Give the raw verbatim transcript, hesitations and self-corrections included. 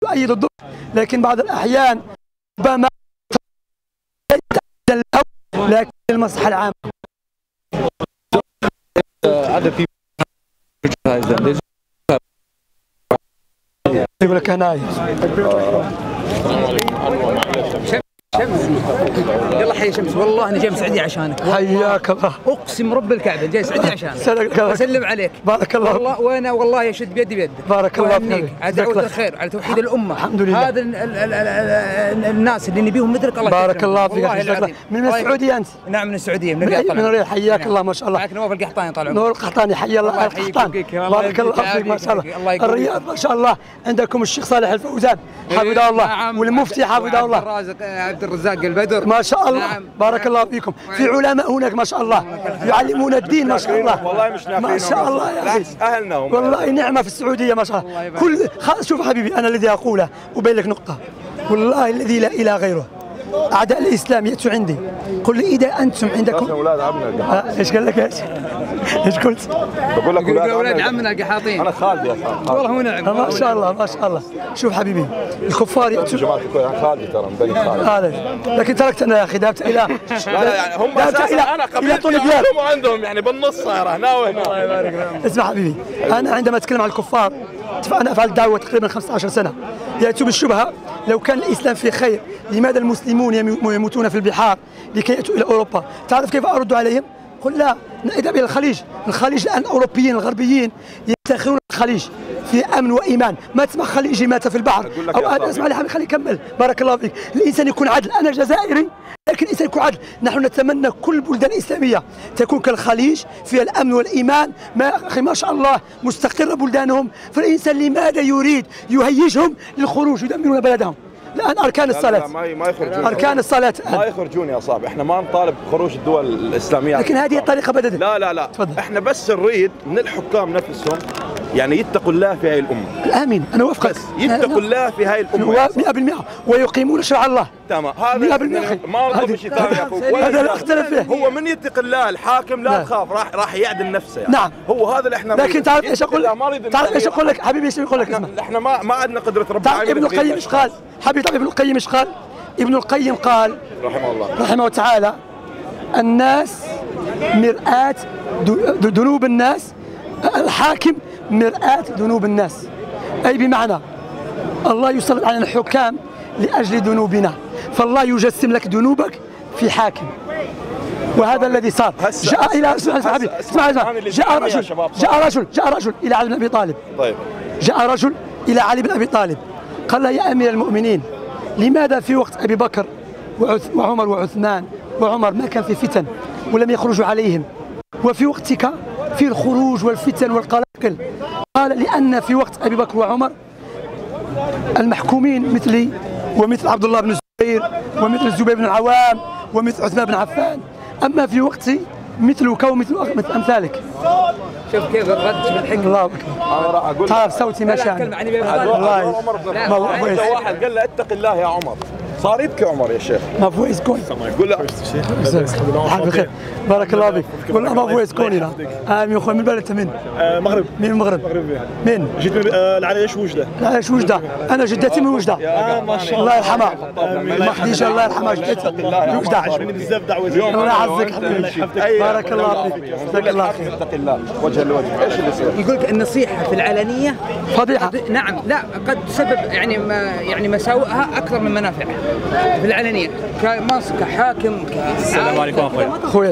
يؤيد الضد، لكن بعض الأحيان ربما لكن المصلحة العامة. يقول لك هنايا شمس يلا حي شمس، والله انا جاي من السعوديه عشانك. حياك الله. اقسم رب الكعبه جاي السعوديه عشانك. صدق الله. اسلم عليك. بارك الله. والله وانا والله يشد بيدي بيدك. بارك الله فيك. على دعوه الخير، على توحيد الامه. الحمد لله. هذا الناس اللي نبيهم مثلك الله يكرمهم. بارك الله فيك. من السعوديه انت؟ نعم من السعوديه، من الرياض. من الرياض. حياك الله ما شاء الله. معك نواف القحطاني طال عمرك. نور القحطاني حيا الله القحطاني. بارك الله فيك ما شاء الله. الرياض ما شاء الله عندكم الشيخ صالح الفوزان حفظه الله، والمفتي حفظه الله. عبد الرزاق البدر ما شاء الله. نعم. بارك الله فيكم. في علماء هناك ما شاء الله يعلمون الدين ما شاء الله. والله مش نافعين ما شاء الله يا اخي. اهلنا هم والله نعمه في السعوديه ما شاء الله. كل شوف حبيبي انا الذي اقوله وبين لك نقطه، والله الذي لا اله غيره، اعداء الاسلام ياتوا عندي قل لي اذا انتم عندكم اولاد عمنا. ايش قال لك؟ ايش؟ ايش قلت؟ بقول لك اولاد عمنا القحاطين. انا خالدي يا خالد. والله هو نعم. ما شاء الله ما شاء الله. شوف حبيبي الكفار ياتوا. جماعه الكل خالدي ترى من بني خالد. هذا لكن تركتنا يا اخي ذهبت الى لا لا يعني هم اساسا انا قبيلتي عندهم عندهم يعني بالنص صايره هنا وهنا. الله يبارك فيك. اسمع حبيبي انا عندما اتكلم عن الكفار انا افعل دعوه تقريبا خمسة عشر سنه، ياتوا بالشبهه لو كان الاسلام في خير لماذا المسلمون يموتون في البحار لكي ياتوا الى اوروبا؟ تعرف كيف ارد عليهم؟ قل لا نذهب الى الخليج، الخليج الان الاوروبيين الغربيين يفتخرون الخليج في امن وايمان، ما تسمع خليجي مات في البحر او اسمع لي حبيبي خليني اكمل بارك الله فيك. الانسان يكون عدل، انا جزائري لكن الانسان يكون عدل، نحن نتمنى كل البلدان الاسلاميه تكون كالخليج فيها الامن والايمان، ما اخي ما شاء الله مستقره بلدانهم، فالانسان لماذا يريد يهيجهم للخروج يدمرون بلدهم؟ الان اركان الصلاه لا لا ما ما يخرجون اركان الصلاه ما يخرجون يا صاحبي، احنا ما نطالب بخروج الدول الاسلاميه لكن هذه الطريقه بدت. لا لا لا تفضل. احنا بس نريد من الحكام نفسهم يعني يتقوا الله في هاي الامه. امين انا وافقك. يتقوا الله في هاي الامه مئة بالمئة ويقيمون شرع الله. تمام هذا ما نطلب شيء ثاني يا اخوي. هذا لا اختلف فيه. هو من يتق الله الحاكم لا تخاف راح راح يعدل نفسه يعني. نعم هو هذا اللي احنا لكن تعرف ايش اقول لك؟ تعرف ايش اقول لك حبيبي ايش اقول لك؟ اسمع احنا ما ما عندنا قدره رب العالمين. ابن القيم ايش قال؟ حبيبي تعرف ابن القيم ايش قال؟ ابن القيم قال رحمه الله رحمه تعالى الناس مرآة ذنوب الناس، الحاكم مرآة ذنوب الناس، أي بمعنى الله يسلط علينا الحكام لأجل ذنوبنا، فالله يجسم لك ذنوبك في حاكم، وهذا الذي صار. جاء إلى اسمع جاء رجل جاء رجل جاء رجل إلى علي بن أبي طالب. طيب جاء رجل إلى علي بن أبي طالب قال له يا أمير المؤمنين لماذا في وقت أبي بكر وعمر وعثمان وعمر ما كان في فتن ولم يخرجوا عليهم، وفي وقتك في الخروج والفتن والقلاقل؟ قال لأن في وقت أبي بكر وعمر المحكومين مثلي ومثل عبد الله بن الزبير ومثل الزبير بن العوام ومثل عثمان بن عفان، أما في وقتي مثلك ومثل مثل أمثالك. شوف كيف الرد بالحكمة. الله أكبر. أنا راح أقول تعرف صوتي ما شاء الله. ما هو واحد قال له اتق الله يا عمر صار يبكي عمر يا شيخ. ما فويس كون قول له بخير بارك الله فيك. قول له ما فويس كون هنا. امين اخوي من بلد انت من؟ المغرب. من المغرب؟ مغربي. من؟ جيت من العريش وجده. العريش وجده، انا جدتي من وجده. اه ما شاء الله. الله يرحمها. ام خديجه الله يرحمها جدتي من وجده. من بزاف دعوه. الله يعزك حبيبي. بارك الله فيك. جزاك الله خير. اتق الله وجه لوجه. ايش اللي يصير؟ يقول لك النصيحه في العلنيه فضيحه. نعم لا قد تسبب يعني ما يعني مساوئها اكثر من منافعها في العلنيه كمنصب كحاكم. السلام عليكم اخوي. اخوي